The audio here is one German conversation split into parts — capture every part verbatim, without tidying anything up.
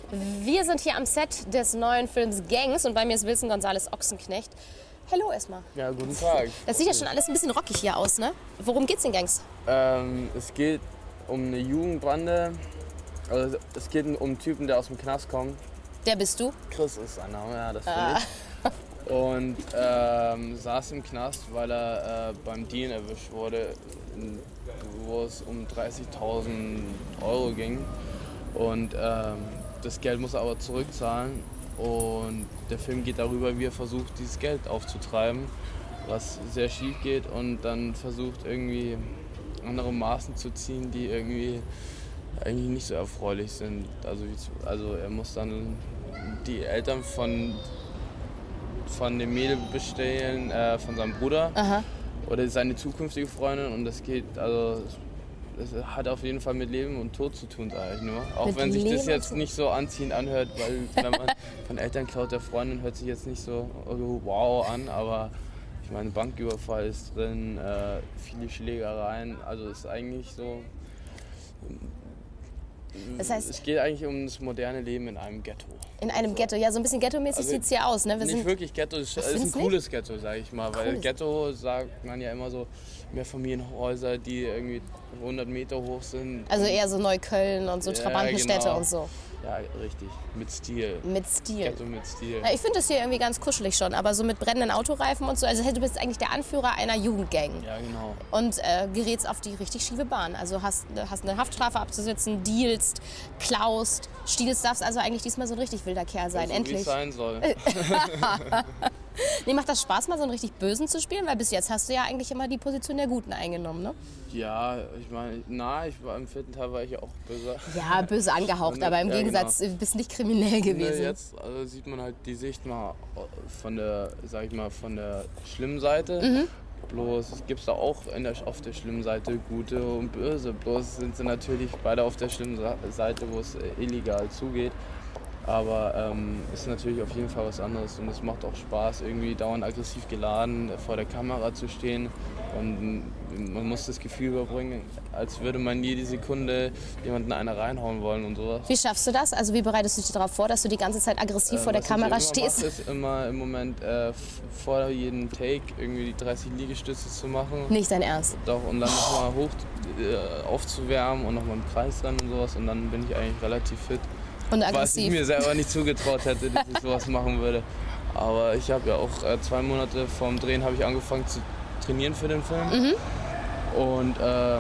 Wir sind hier am Set des neuen Films Gangs und bei mir ist Wilson González Ochsenknecht. Hallo erstmal. Ja, guten Tag. Das sieht ja schon alles ein bisschen rockig hier aus, ne? Worum geht's in Gangs? Ähm, es geht um eine Jugendbande. Also es geht um einen Typen, der aus dem Knast kommt. Der bist du? Chris ist sein Name, ja, das bin Ah. ich. Und ähm, saß im Knast, weil er äh, beim Deal erwischt wurde, wo es um dreißigtausend Euro ging. Und ähm, das Geld muss er aber zurückzahlen. Und der Film geht darüber, wie er versucht, dieses Geld aufzutreiben, was sehr schief geht, und dann versucht irgendwie andere Maßen zu ziehen, die irgendwie eigentlich nicht so erfreulich sind. Also, also er muss dann die Eltern von, von dem Mädel bestehlen, äh, von seinem Bruder. Aha. Oder seine zukünftige Freundin, und das geht, also das hat auf jeden Fall mit Leben und Tod zu tun, sage ich nur. Auch Mit wenn sich Leben das jetzt und nicht so anziehend anhört, weil wenn man von Eltern klaut der Freundin, hört sich jetzt nicht so oh, wow an, aber ich meine, Banküberfall ist drin, äh, viele Schlägereien, also es ist eigentlich so. Das heißt, es geht eigentlich um das moderne Leben in einem Ghetto. In einem Ghetto, ja, so ein bisschen ghetto-mäßig Also, sieht's hier aus, ne? Wir nicht sind wirklich Ghetto, es ist findest ein du cooles Ghetto, sage ich mal, weil Cooles. Ghetto sagt man ja immer so Mehrfamilienhäuser, die irgendwie hundert Meter hoch sind. also eher so Neukölln und so Ja, Trabantenstädte genau. und so. Ja, richtig, mit Stil. Mit Stil. Ghetto mit Stil. Ja, ich finde das hier irgendwie ganz kuschelig schon, aber so mit brennenden Autoreifen und so. Also hey, du bist eigentlich der Anführer einer Jugendgang. Ja, genau. Und äh, gerätst auf die richtig schiefe Bahn. Also hast, hast eine Haftstrafe abzusitzen, dealst, klaust, stiehlst, darfst also eigentlich diesmal so ein richtig wilder Kerl sein. So, Endlich. wie es sein soll. Nee, macht das Spaß, mal so einen richtig Bösen zu spielen? Weil bis jetzt hast du ja eigentlich immer die Position der Guten eingenommen, ne? Ja, ich meine, na, ich war im vierten Teil war ich ja auch böse. Ja, böse angehaucht, aber im Ja, Gegensatz genau. äh, bist nicht kriminell gewesen. Ne, jetzt also sieht man halt die Sicht mal von der, sag ich mal, von der schlimmen Seite. Mhm. Bloß gibt es da auch in der, auf der schlimmen Seite Gute und Böse. Bloß sind sie natürlich beide auf der schlimmen Seite, wo es illegal zugeht. Aber ähm, ist natürlich auf jeden Fall was anderes, und es macht auch Spaß, irgendwie dauernd aggressiv geladen vor der Kamera zu stehen, und man muss das Gefühl überbringen, als würde man jede Sekunde jemanden eine reinhauen wollen und sowas. Wie schaffst du das? Also wie bereitest du dich darauf vor, dass du die ganze Zeit aggressiv Äh, vor der was Kamera ich immer stehst? mache, ist immer im Moment äh, vor jedem Take irgendwie die dreißig Liegestütze zu machen. Nicht dein Ernst. Doch, und dann nochmal hoch äh, aufzuwärmen und nochmal im Kreis rennen und sowas, und dann bin ich eigentlich relativ fit. Und Was ich aggressiv. mir selber nicht zugetraut hätte, dass ich sowas machen würde. Aber ich habe ja auch äh, zwei Monate vorm Drehen habe ich angefangen zu trainieren für den Film. Mhm. Und äh,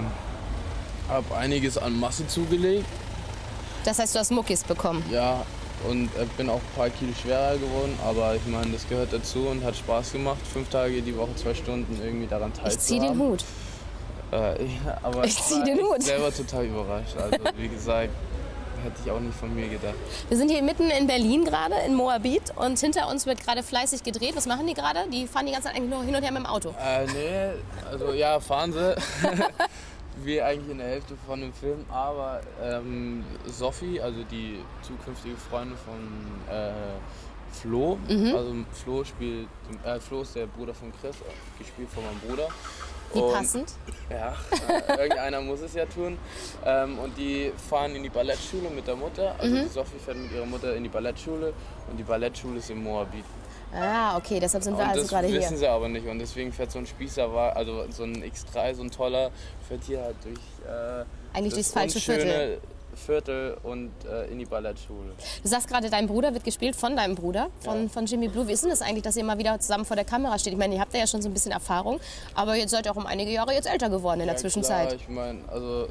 habe einiges an Masse zugelegt. Das heißt, du hast Muckis bekommen. Ja, und äh, bin auch ein paar Kilo schwerer geworden. Aber ich meine, das gehört dazu und hat Spaß gemacht. Fünf Tage die Woche, zwei Stunden irgendwie daran Ich teilzuhaben. zieh den Hut. Äh, ja, aber Ich zieh war den echt Hut. selber total überrascht. Also wie gesagt, hätte ich auch nicht von mir gedacht. Wir sind hier mitten in Berlin gerade, in Moabit, und hinter uns wird gerade fleißig gedreht. Was machen die gerade? Die fahren die ganze Zeit eigentlich nur hin und her mit dem Auto. Äh, nee, also ja, fahren sie. Wie eigentlich in der Hälfte von dem Film. Aber ähm, Sophie, also die zukünftige Freundin von äh, Flo, Mhm. also Flo spielt, äh, Flo ist der Bruder von Chris, gespielt von meinem Bruder. Wie Und, passend. Ja, äh, irgendeiner muss es ja tun. Ähm, und die fahren in die Ballettschule mit der Mutter. Also Mhm. die Sophie fährt mit ihrer Mutter in die Ballettschule, und die Ballettschule ist in Moabit. Ah, okay, deshalb sind wir Und also das gerade wissen hier. sie aber nicht, und deswegen fährt so ein Spießer, also so ein X drei, so ein toller, fährt hier halt durch äh, Eigentlich das durchs falsche unschöne Viertel. Viertel und äh, in die Ballettschule. Du sagst gerade, dein Bruder wird gespielt von deinem Bruder, von, Ja. von Jimmy Blue. Wie ist denn das eigentlich, dass ihr immer wieder zusammen vor der Kamera steht? Ich meine, ihr habt ja schon so ein bisschen Erfahrung, aber jetzt seid ihr auch um einige Jahre jetzt älter geworden in der Ja, Zwischenzeit. Klar, ich meine, also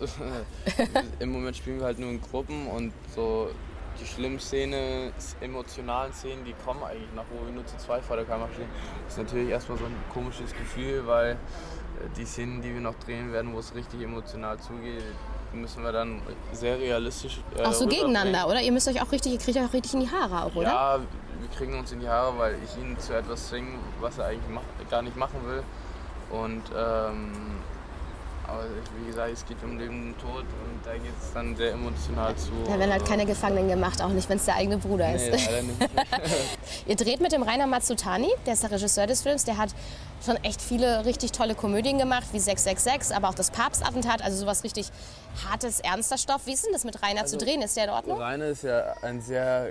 im Moment spielen wir halt nur in Gruppen, und so die schlimmen Szenen, emotionalen Szenen, die kommen eigentlich nach, wo wir nur zu zweit vor der Kamera stehen. Das ist natürlich erstmal so ein komisches Gefühl, weil äh, die Szenen, die wir noch drehen werden, wo es richtig emotional zugeht, müssen wir dann sehr realistisch äh, Auch so rüberbringen. gegeneinander, oder? Ihr müsst euch auch richtig, ihr kriegt euch auch richtig in die Haare auch, oder? Ja, wir kriegen uns in die Haare, weil ich ihn zu etwas zwinge, was er eigentlich mach, gar nicht machen will. Und ähm, Aber wie gesagt, es geht um Leben und Tod und da geht es dann sehr emotional zu. Da werden halt keine Gefangenen gemacht, auch nicht, wenn es der eigene Bruder ist. Nee, leider nicht. Ihr dreht mit dem Rainer Mazzucani, der ist der Regisseur des Films. Der hat schon echt viele richtig tolle Komödien gemacht, wie sechs sechs sechs, aber auch das Papstattentat, also sowas richtig hartes, ernster Stoff. Wie ist denn das mit Rainer Also, zu drehen? Ist der in Ordnung? Rainer ist ja ein sehr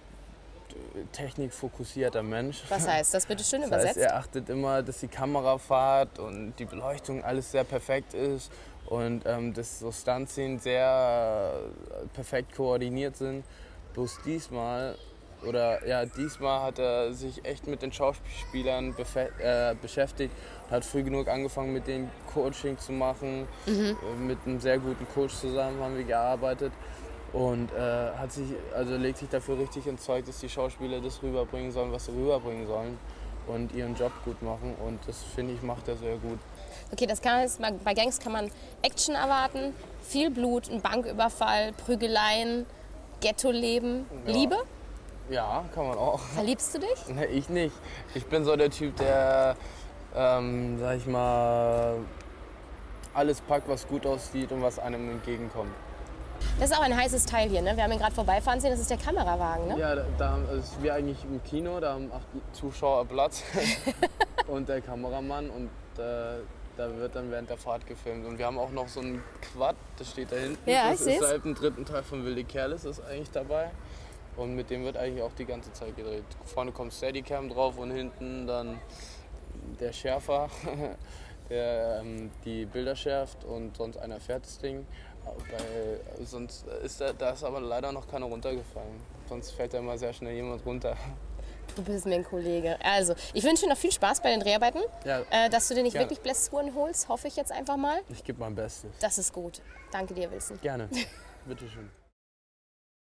technikfokussierter Mensch. Was heißt das bitte schön Das übersetzt? heißt, er achtet immer, dass die Kamerafahrt und die Beleuchtung alles sehr perfekt ist und ähm, dass so Stuntszenen sehr äh, perfekt koordiniert sind. Bloß diesmal, oder ja, diesmal hat er sich echt mit den Schauspielern äh, beschäftigt und hat früh genug angefangen, mit denen Coaching zu machen. Mhm. Mit einem sehr guten Coach zusammen haben wir gearbeitet. Und äh, hat sich, also legt sich dafür richtig ins Zeug, dass die Schauspieler das rüberbringen sollen, was sie rüberbringen sollen und ihren Job gut machen. Und das, finde ich, macht er sehr gut. Okay, das kann jetzt, bei Gangs kann man Action erwarten, viel Blut, ein Banküberfall, Prügeleien, Ghetto-Leben, Ja. Liebe? Ja, kann man auch. Verliebst du dich? Nee, ich nicht. Ich bin so der Typ, der, ähm, sag ich mal, alles packt, was gut aussieht und was einem entgegenkommt. Das ist auch ein heißes Teil hier, ne? Wir haben ihn gerade vorbeifahren sehen, das ist der Kamerawagen, ne? Ja, da, da haben, also wir eigentlich im Kino, da haben acht Zuschauer Platz und der Kameramann und äh, da wird dann während der Fahrt gefilmt. Und wir haben auch noch so einen Quad, das steht da hinten. Ja, das ich ist seh's. seit dem dritten Teil von Wilde Kerle ist eigentlich dabei. Und mit dem wird eigentlich auch die ganze Zeit gedreht. Vorne kommt Steadicam drauf und hinten dann der Schärfer, der ähm, die Bilder schärft und sonst einer fährt das Ding. Bei, sonst ist da, da ist aber leider noch keiner runtergefallen. Sonst fällt da immer sehr schnell jemand runter. Du bist mir ein Kollege. Also, ich wünsche dir noch viel Spaß bei den Dreharbeiten. Ja, äh, dass du dir nicht gerne. wirklich Blessuren holst, hoffe ich jetzt einfach mal. Ich gebe mein Bestes. Das ist gut. Danke dir, Wilson. Gerne. Bitteschön.